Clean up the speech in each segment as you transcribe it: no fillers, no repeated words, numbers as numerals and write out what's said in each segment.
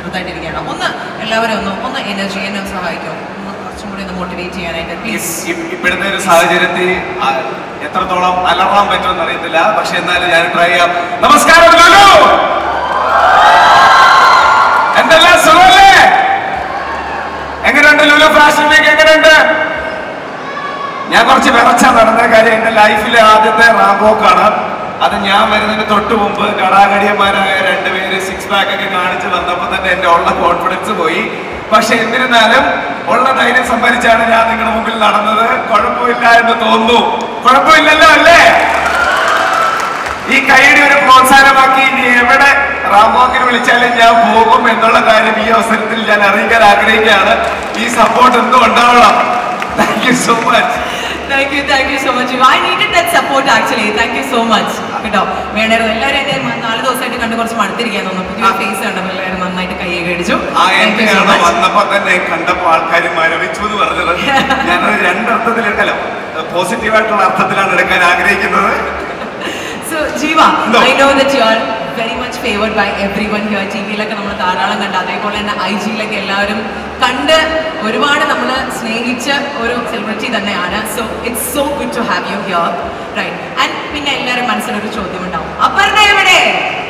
ചെറുതായിട്ടിരിക്കുകയാണ്. ഒന്ന് എല്ലാവരും ഒന്ന് എനർജി എന്നെ സഹായിക്കും, കുറച്ചും കൂടി ഒന്ന് മോട്ടിവേറ്റ് ചെയ്യാനായിട്ട് പ്ലീസ്. ഇപ്പോഴത്തെ ഒരു സാഹചര്യത്തിൽ എത്രത്തോളം അലറാൻ പറ്റുമെന്ന് അറിയത്തില്ല, പക്ഷെ എന്നാലും ഞാൻ ട്രൈ ചെയ്യാം. നമസ്കാരം ലുലു, എന്തെല്ലാം സുഖമല്ലേ? എങ്ങനെയുണ്ട് ലുലു ഫാഷൻ വീക്ക്? എങ്ങനെയുണ്ട്? ഞാൻ കുറച്ച് വിറച്ചാ നടന്ന കാര്യം, എന്റെ ലൈഫിലെ ആദ്യത്തെ റാമ്പോക്കാണ് അത്. ഞാൻ വരുന്നതിന് തൊട്ട് മുമ്പ് കടാകടിയന്മാരായ രണ്ടുപേര് സിക്സ് പാക്ക് ഒക്കെ കാണിച്ച് വന്നപ്പോൾ തന്നെ എന്റെ ഉള്ള കോൺഫിഡൻസ് പോയി. പക്ഷെ എന്നിരുന്നാലും ഉള്ള ധൈര്യം സംഭരിച്ചാണ് ഞാൻ നിങ്ങളുടെ മുമ്പിൽ നടന്നത്. കുഴപ്പമില്ല എന്ന് തോന്നുന്നു. കുഴപ്പമില്ലല്ലോ അല്ലേ? ഈ കൈയുടെ ഒരു പ്രോത്സാഹനമാക്കി ഇനി എവിടെ റാംവാക്കിന് വിളിച്ചാലും ഞാൻ പോകും എന്നുള്ള കാര്യം ഈ അവസരത്തിൽ ഞാൻ അറിയിക്കാൻ ആഗ്രഹിക്കുകയാണ്. ഈ സപ്പോർട്ട് എന്നും ഉണ്ടാവണം. Thank you so much. Thank you so much. I needed that support actually. Thank you so much. കേട്ടോ, വേണ്ടായിരുന്നു. എല്ലാവരും എന്നെ 4 ദിവസമായിട്ട് കണ്ട് കുറച്ച് മടുത്തിരിക്കാൻ തോന്നുന്നു. പുതിയ ഫേസ് കണ്ടപ്പോൾ എല്ലാവരും നന്നായിട്ട് കൈയൊക്കെ അടിച്ചു. വന്നപ്പോ തന്നെ കണ്ടപ്പോൾ ആൾക്കാർ മരവിച്ചു എന്ന് പറഞ്ഞത് ഞാനത് രണ്ടർത്ഥത്തിലെടുക്കല്ലോ, പോസിറ്റീവായിട്ടുള്ള അർത്ഥത്തിലാണ് എടുക്കാൻ ആഗ്രഹിക്കുന്നത്. So Jeeva, I know that you are very much favored by everyone here. ടിവിയിലൊക്കെ നമ്മൾ ധാരാളം കണ്ട്, അതേപോലെ തന്നെ IG-ലൊക്കെ എല്ലാവരും കണ്ട് ഒരുപാട് നമ്മൾ സ്നേഹിച്ച ഒരു സെലിബ്രിറ്റി തന്നെയാണ്. So it's so good to have you here, right? And പിന്നെ എല്ലാവരും മനസ്സിലൊരു ചോദ്യം ഉണ്ടാവും, അപർണ എവിടെ?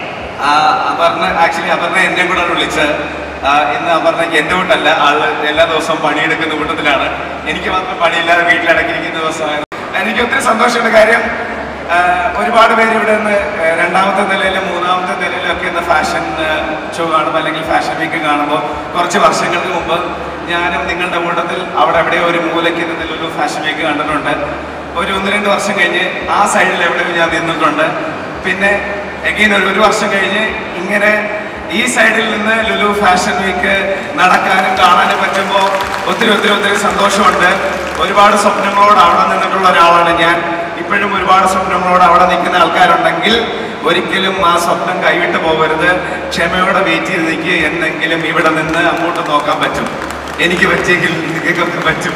ആക്ച്വലി അപർണ എന്നെ കൂടെ വിളിച്ചത്. ഇന്ന് അപർണയ്ക്ക് എന്റെ വീട്ടല്ല, ആള് എല്ലാ ദിവസവും പണിയെടുക്കുന്ന കൂട്ടത്തിലാണ്. എനിക്ക് മാത്രം പണിയില്ലാതെ വീട്ടിലടക്കിയിരിക്കുന്ന ദിവസമാണ്. എനിക്ക് ഒത്തിരി സന്തോഷമുണ്ട്. കാര്യം ഒരുപാട് പേര് ഇവിടെ നിന്ന് 2ാമത്തെ നിലയിലും 3ാമത്തെ നിലയിലും ഒക്കെ ഇന്ന് ഫാഷൻ ഷോ കാണുമ്പോൾ അല്ലെങ്കിൽ ഫാഷൻ വീക്ക് കാണുമ്പോൾ കുറച്ച് വർഷങ്ങൾക്ക് മുമ്പ് ഞാനും നിങ്ങളുടെ കൂട്ടത്തിൽ അവിടെ എവിടെയോ ഒരു മൂലയ്ക്ക് നിന്നൊരു ഫാഷൻ വീക്ക് കണ്ടിട്ടുണ്ട്. ഒരു 1-2 വർഷം കഴിഞ്ഞ് ആ സൈഡിൽ എവിടെയോ ഞാൻ നിന്നിട്ടുണ്ട്. പിന്നെ എഗെയിൻ ഒരു വർഷം കഴിഞ്ഞ് ഇങ്ങനെ ഈ സൈഡിൽ നിന്ന് ലുലു ഫാഷൻ വീക്ക് നടക്കാനും കാണാനും പറ്റുമ്പോൾ ഒത്തിരി സന്തോഷമുണ്ട്. ഒരുപാട് സ്വപ്നങ്ങളോട് അവിടെ നിന്നിട്ടുള്ള ഒരാളാണ് ഞാൻ. ഇപ്പോഴും ഒരുപാട് സ്വപ്നങ്ങളോട് അവിടെ നിൽക്കുന്ന ആൾക്കാരുണ്ടെങ്കിൽ ഒരിക്കലും ആ സ്വപ്നം കൈവിട്ട് പോകരുത്. ക്ഷമയോടെ വെയിറ്റ് ചെയ്ത് നിൽക്കുക. എന്നെങ്കിലും ഇവിടെ നിന്ന് അങ്ങോട്ട് നോക്കാൻ പറ്റും. എനിക്ക് പറ്റിയെങ്കിൽ നിങ്ങൾക്കൊക്കെ പറ്റും.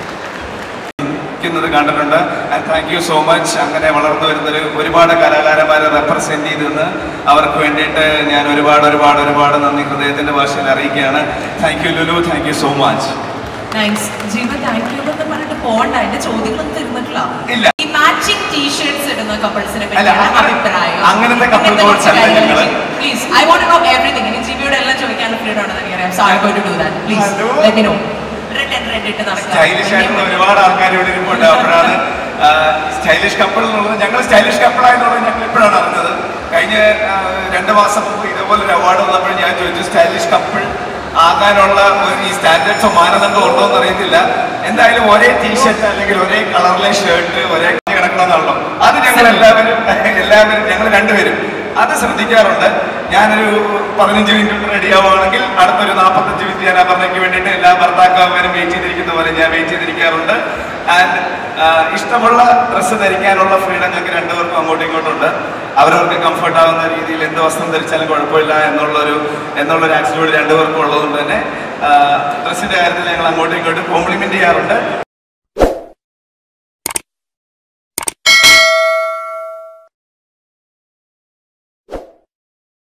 കണ്ടിട്ടുണ്ട്. And thank you so much. അങ്ങനെ വളർന്നു വരുന്നൊരു ഒരുപാട് കലാകാരന്മാരെ റെപ്രസെന്റ് ചെയ്തെന്ന് അവർക്ക് വേണ്ടിയിട്ട് ഞാൻ ഒരുപാട് നന്ദി ഹൃദയത്തിന്റെ ഭാഷയിൽ അറിയിക്കുകയാണ്. Thank you Lulu, thank you so much. Thanks Jeeva. Thank you എന്ന് പറഞ്ഞിട്ട് പോകണ്ട, എന്റെ ചോദ്യങ്ങളൊന്നും തരുന്നിട്ടില്ല. ഈ മാച്ചിങ് ടീഷർട്ട്സ് ഇടുന്ന കപ്പിൾസിനെ അഭിപ്രായം? അങ്ങനത്തെ കപ്പിൾ കോഡ്സ് അല്ല ഞങ്ങള്. Please, I want to know everything. ഇനി ജീവയോട് എല്ലാം ചോദിക്കാനുള്ള ഫ്രീഡം ഉണ്ടെന്ന് എനിക്കറിയാം. So I going to do that. Please let me know. Red ഇട്ട് നടക്കുക. സ്റ്റൈലിഷ് ആയിട്ടുള്ള ഒരുപാട് ആൾക്കാർ ഇവിടെ ഇരിപ്പുണ്ട്. അപ്പോഴാണ് സ്റ്റൈലിഷ് കപ്പിൾ എന്നുള്ളത്, ഞങ്ങൾ സ്റ്റൈലിഷ് കപ്പിളായെന്നുള്ളത് ഞങ്ങൾ ഇപ്പോഴാണ് അറിഞ്ഞത്. കഴിഞ്ഞ 2 മാസം മുമ്പ് ഇതേപോലെ ഒരു അവാർഡ് വന്നപ്പോൾ ഞാൻ ചോദിച്ചു, സ്റ്റൈലിഷ് കപ്പിൾ ആകാനുള്ള ഈ സ്റ്റാൻഡേർഡ്സോ മാനദണ്ഡം ഉണ്ടോ എന്ന് അറിയത്തില്ല. എന്തായാലും ഒരേ ടീഷർട്ട് അല്ലെങ്കിൽ ഒരേ കളറിലെ ഷർട്ട് ഒരേ കിടക്കണമെന്നുള്ളൂ. അത് ഞങ്ങൾ എല്ലാവരും ഞങ്ങൾ രണ്ടുപേരും അത് ശ്രദ്ധിക്കാറുണ്ട്. ഞാനൊരു 15 മിനിറ്റ് റെഡി ആവുകയാണെങ്കിൽ അടുത്തൊരു 45 മിനിറ്റ് ഞാൻ അപർണയ്ക്ക് വേണ്ടിയിട്ട് എല്ലാ ഭർത്താക്കന്മാരും വെയിറ്റ് ചെയ്തിരിക്കുന്ന പോലെ ഞാൻ വെയിറ്റ് ചെയ്തിരിക്കാറുണ്ട്. ആൻഡ് ഇഷ്ടമുള്ള ഡ്രസ്സ് ധരിക്കാനുള്ള ഫ്രീഡം ഞങ്ങൾക്ക് രണ്ടുപേർക്കും അങ്ങോട്ടും ഇങ്ങോട്ടുണ്ട്. അവരവർക്ക് കംഫർട്ട് ആവുന്ന രീതിയിൽ എന്ത് വസ്ത്രം ധരിച്ചാലും കുഴപ്പമില്ല എന്നുള്ളൊരു ആറ്റിറ്റ്യൂഡ് രണ്ടുപേർക്കും ഉള്ളതുകൊണ്ട് തന്നെ ഡ്രസ്സിന്റെ കാര്യത്തിൽ ഞങ്ങൾ അങ്ങോട്ടും ഇങ്ങോട്ടും കോംപ്ലിമെന്റ് ചെയ്യാറുണ്ട്.